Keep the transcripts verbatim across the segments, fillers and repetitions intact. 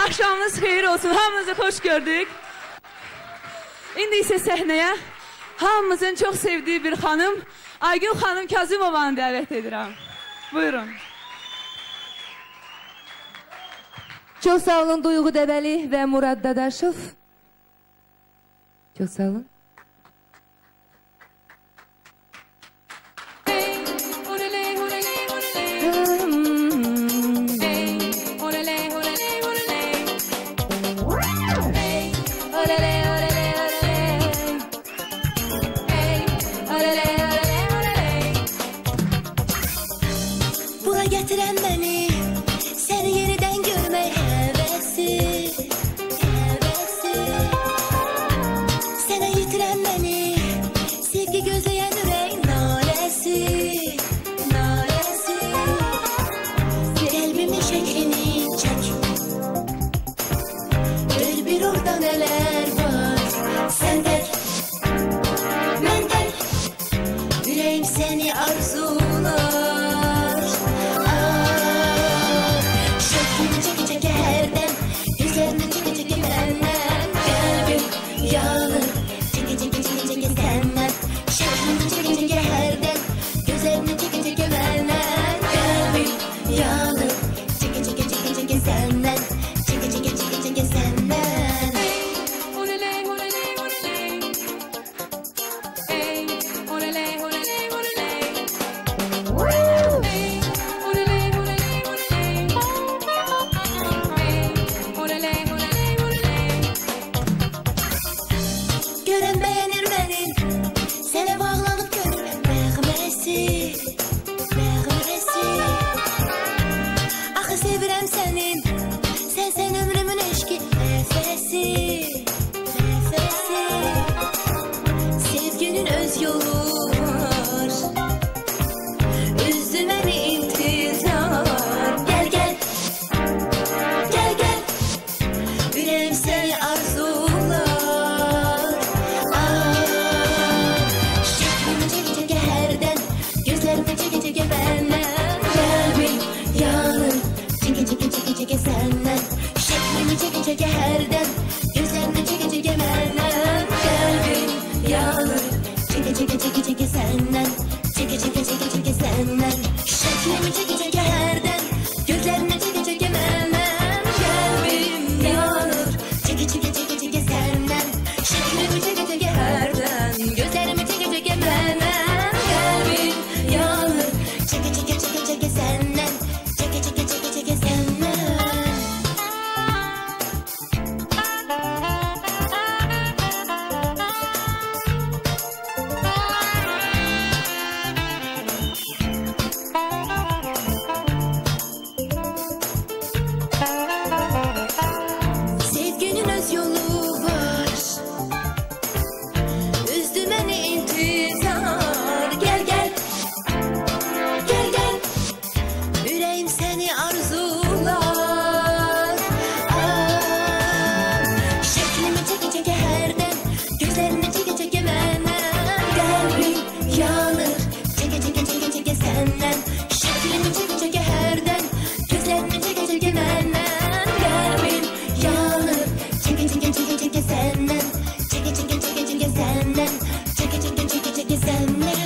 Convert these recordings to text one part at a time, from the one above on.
Axşamınız xeyir olsun. Hamınızı xoş gördük. İndi isə səhnəyə hamımızın çox sevdiyi bir xanım Aygün xanım Kazımovanı dəvət edirəm. Buyurun. Çok sağ olun Duygu Debeli ve Murat Dadaşov. Çok sağ olun. Buna getiren beni seni yeniden görmeye hevesi, hevesi. Sana yitiren beni sevgi gözleyen yüreğin nalesi, nalesi. Kalbimin şeklini çek, gör bir orada neler var. Senden, benden, yüreğim seni arzular. Gören beğenir beni, sana bağlanıp gönül nəğməsi, nəğməsi. Axı sevirəm sənin, sən sən ömrümün eşki nəfəsi, nəfəsi. Sevginin öz yolu var, üzdü məni intizar. Gel gel, gel gel, yüreğim seni arzular. Çeke çeke benden, kalbim yanır. Çeke çeke çeke çeke senden, şeklimi çeke çeke herden. Gözlerini çeke çeke benden, kalbim yanır. Çeke çeke çeke çeke senden, çeke çeke çeke çeke senden. Şeklimi çeke çeke herden, gözlerini çeke çeke benden, kalbim yanır. Çeke çeke çeke çeke senden, şeklimi çeke çeke herden. Gözlerimi çeke çeke benden, kalbim yanır. Çeke çeke çeke çeke senden, çeke çeke çeke çeke senden. Sevginin öz yolu var, üzdü beni intizar. Gel gel, gel gel, yüreğim seni arzular. Ah, şeklimi çeke çeke herden, gözlerini çeke çeke benden, kalbim yanır. Çeke çeke çeke çeke senden, şeklimi çeke çeke herden, gözlerini çeke çeke benden, kalbim yanır. Çeke çeke çeke çeke senden, çeke çeke çeke çeke senden, çeke çeke çeke çeke senden.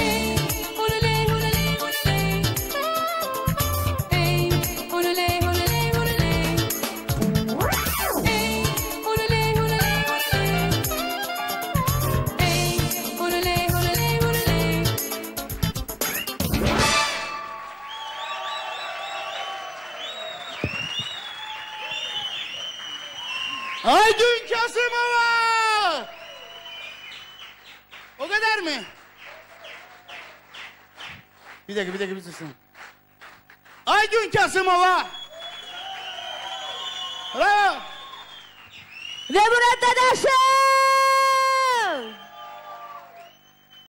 Aygün Kazımova! O kadar mı? Bir dakika, bir dakika, bir dakika. Aygün Kazımova! Bravo! Ve Murat Dadaşov!